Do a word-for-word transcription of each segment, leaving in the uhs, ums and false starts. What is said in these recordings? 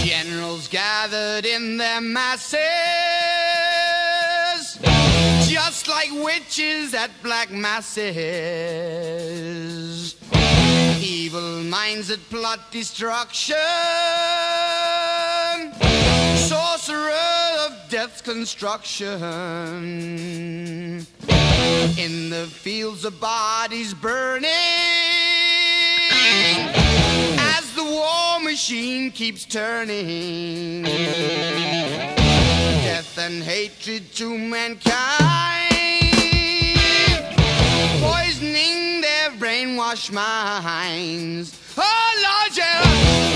Generals gathered in their masses, just like witches at black masses. Evil minds that plot destruction, sorcerer of death's construction. In the fields of bodies burning, as the war machine keeps turning. Death and hatred to mankind, poisoning their brainwashed minds. Oh Lord, yeah.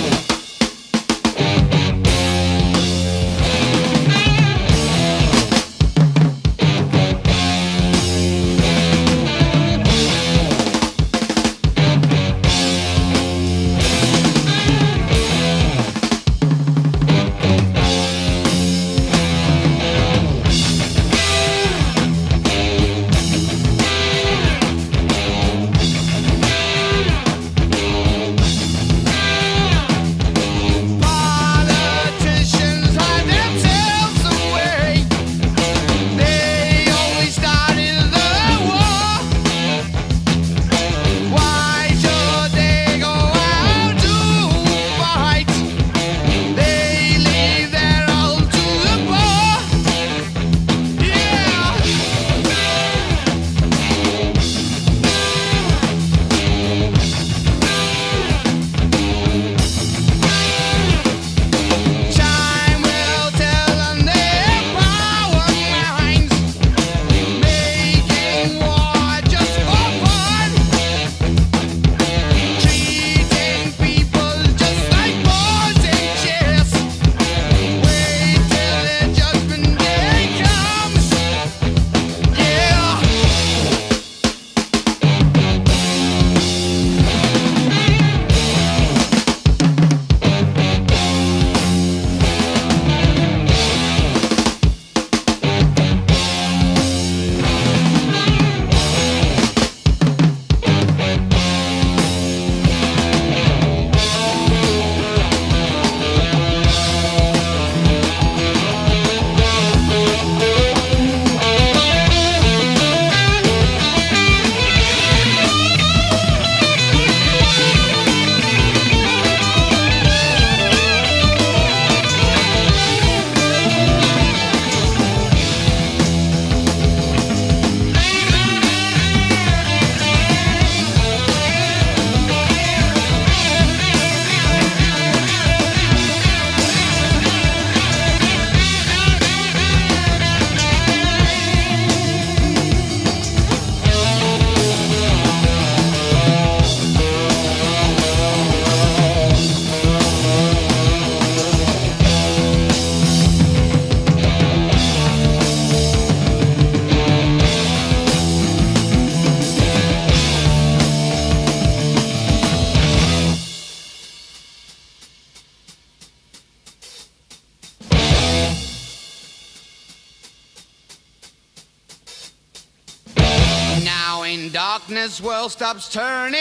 In darkness, world stops turning,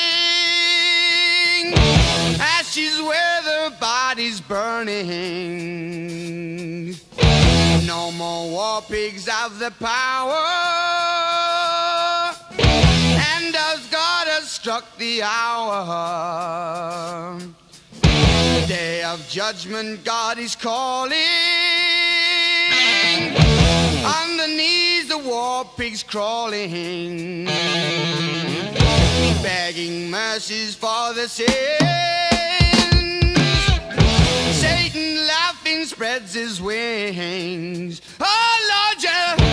ashes where the body's burning. No more war pigs have the power, and as God has struck the hour, day of judgment God is calling. Underneath the war pigs crawling, begging mercies for the sins. Satan laughing spreads his wings. Oh Lord, yeah.